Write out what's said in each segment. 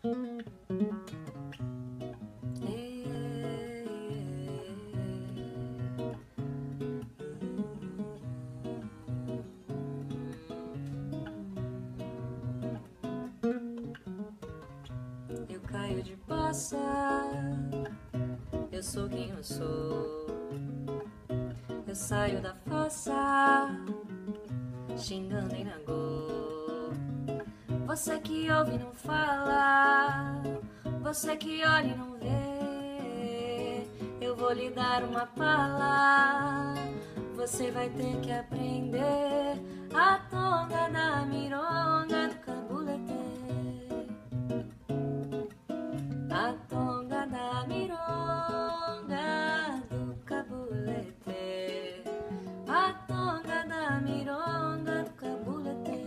Eu caio de bossa, eu sou quem eu sou. Eu saio da fossa, xingando em Nagô. Você que ouve e não fala, você que olha e não vê, eu vou lhe dar uma pala. Você vai ter que aprender a tonga da mironga do cabulete. A tonga da mironga do cabulete. A tonga da mironga do cabulete.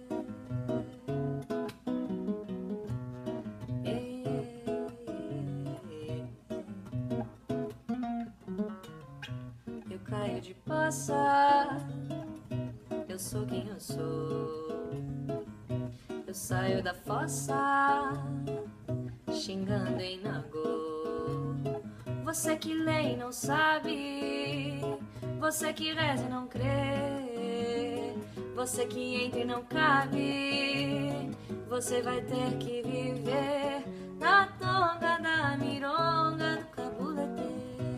Eu caio de poça, eu sou quem eu sou. Eu saio da fossa, xingando em Nagô. Você que lê e não sabe, você que reza e não crê, você que entra e não cabe, você vai ter que viver na tonga da mironga do cabulete.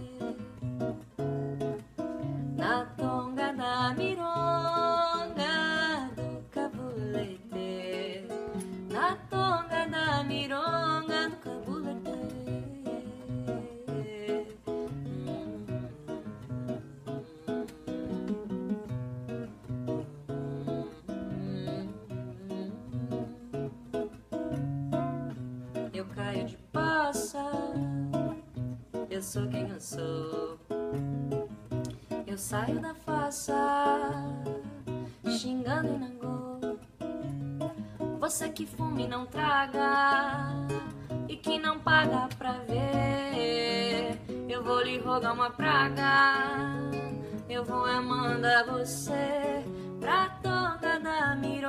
Na tonga da mironga do cabulete. Na tonga da mironga do cabulete. Eu caio de poça, eu sou quem eu sou. Eu saio da fossa, xingando em Nagô. Você que fuma e não traga, e que não paga pra ver, eu vou lhe rogar uma praga. Eu vou mandar você pra tonga da mironga